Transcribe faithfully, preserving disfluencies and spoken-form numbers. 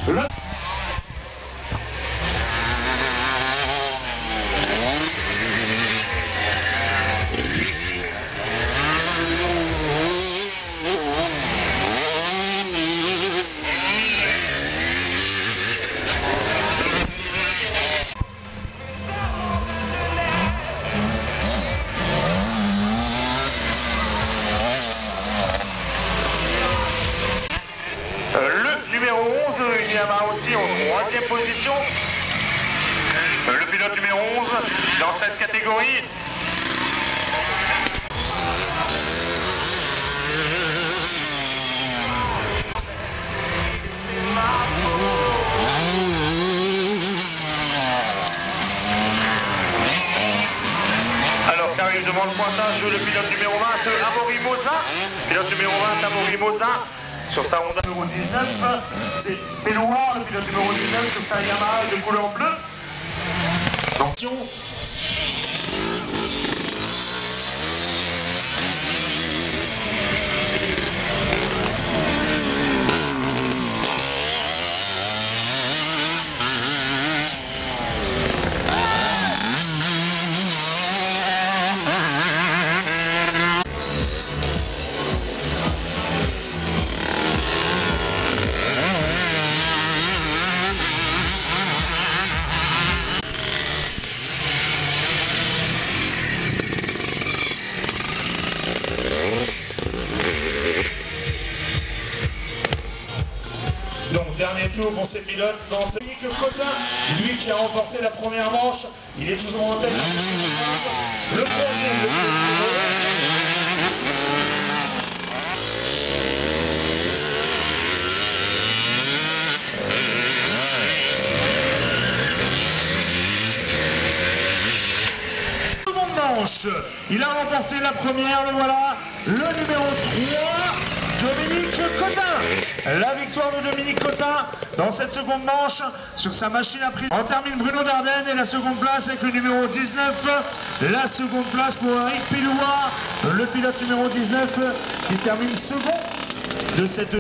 Le... Le numéro onze, il y a aussi en troisième position. Le pilote numéro onze dans cette catégorie. Alors car il demande le pointage, le pilote numéro vingt, Amaury Moza. Pilote numéro vingt, Amaury Moza. Sur sa Honda numéro dix-neuf, c'est Péloir, le pilote numéro dix-neuf, sur sa Yamaha de couleur bleue. Attention. Donc dernier tour pour ces pilotes. Dominique Cotin, lui qui a remporté la première manche, il est toujours en tête. Le troisième, le seconde manche, il a remporté la première, le voilà, le numéro trois. Dominique Cotin, la victoire de Dominique Cotin dans cette seconde manche sur sa machine à prix. On termine Bruno Dardenne et la seconde place avec le numéro dix-neuf. La seconde place pour Eric Piloua, le pilote numéro dix-neuf qui termine second de cette